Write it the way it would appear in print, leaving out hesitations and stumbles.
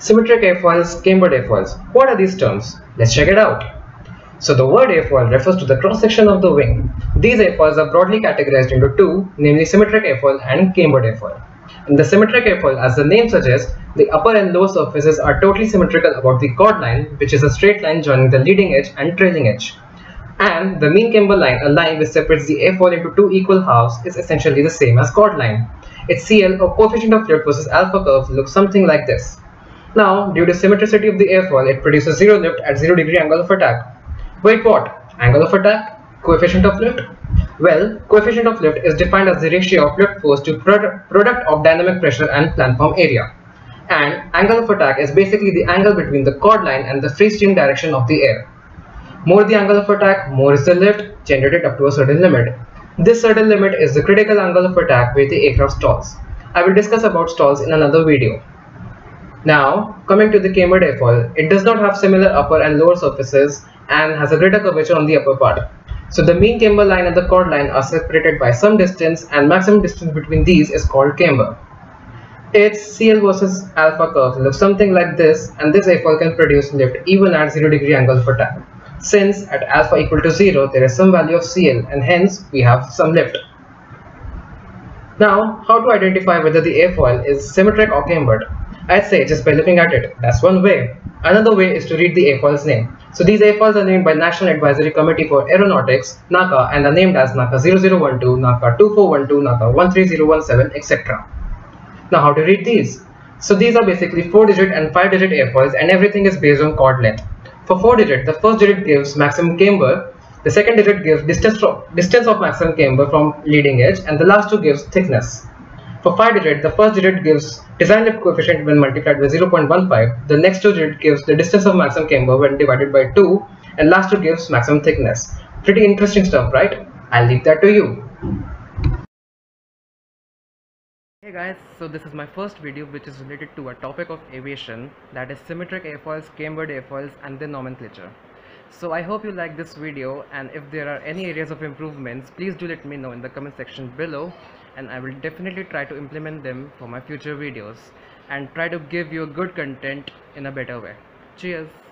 Symmetric airfoils, cambered airfoils. What are these terms? Let's check it out. So the word airfoil refers to the cross-section of the wing. These airfoils are broadly categorized into two, namely symmetric airfoil and cambered airfoil. In the symmetric airfoil, as the name suggests, the upper and lower surfaces are totally symmetrical about the chord line, which is a straight line joining the leading edge and trailing edge. And the mean camber line, a line which separates the airfoil into two equal halves, is essentially the same as chord line. Its CL, or coefficient of lift versus alpha curve, looks something like this. Now, due to symmetricity of the airfoil, it produces zero lift at 0 degree angle of attack. Wait, what? Angle of attack? Coefficient of lift? Well, coefficient of lift is defined as the ratio of lift force to product of dynamic pressure and planform area. And angle of attack is basically the angle between the chord line and the free stream direction of the air. More the angle of attack, more is the lift generated up to a certain limit. This certain limit is the critical angle of attack where the aircraft stalls. I will discuss about stalls in another video. Now, coming to the cambered airfoil, it does not have similar upper and lower surfaces and has a greater curvature on the upper part. So the mean camber line and the chord line are separated by some distance, and maximum distance between these is called camber. Its CL versus alpha curve looks something like this, and this airfoil can produce lift even at 0 degree angle of attack. Since at alpha equal to 0 there is some value of CL, and hence we have some lift. Now, how to identify whether the airfoil is symmetric or cambered? I'd say just by looking at it. That's one way. Another way is to read the airfoil's name. So these airfoils are named by National Advisory Committee for Aeronautics, NACA, and are named as NACA 0012, NACA 2412, NACA 13017, etc. Now how to read these? So these are basically 4-digit and 5-digit airfoils, and everything is based on chord length. For 4-digit, the first digit gives maximum camber, the second digit gives distance of maximum camber from leading edge, and the last two gives thickness. For 5-digit, the first digit gives design lift coefficient when multiplied by 0.15, the next two digit gives the distance of maximum camber when divided by 2, and last two gives maximum thickness. Pretty interesting stuff, right? I'll leave that to you. Hey guys, so this is my first video which is related to a topic of aviation, that is symmetric airfoils, cambered airfoils and their nomenclature. So I hope you like this video, and if there are any areas of improvements, please do let me know in the comment section below, and I will definitely try to implement them for my future videos and try to give you good content in a better way. Cheers!